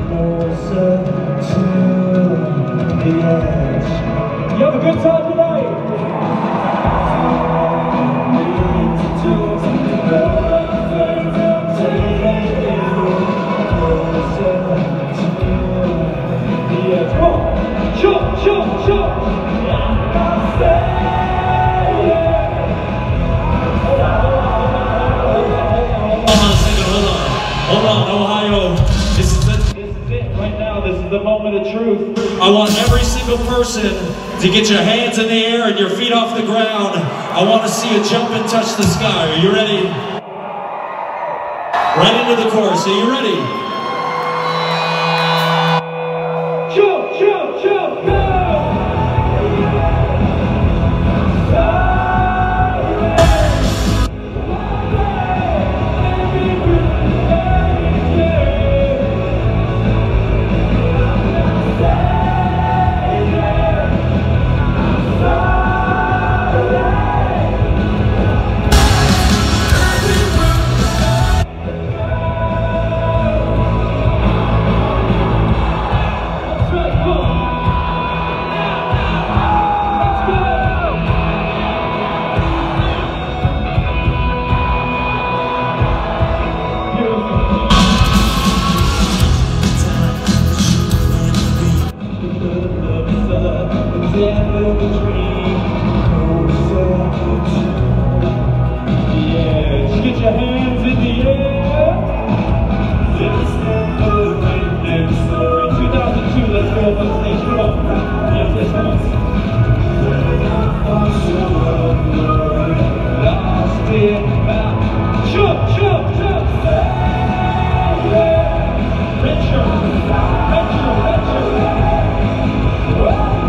closer to the edge. You have a good time today? Hold on, Ohio. This is it right now. This is the moment of truth. I want every single person to get your hands in the air and your feet off the ground. I want to see you jump and touch the sky. Are you ready? Right into the chorus. Are you ready? Jump, jump, jump, go! Get your hands in the air. This movement and story. 2002, let's go up on stage. Come on. Yes, yes, come on. Lost it back. Jump, jump, jump. Retro, retro, retro.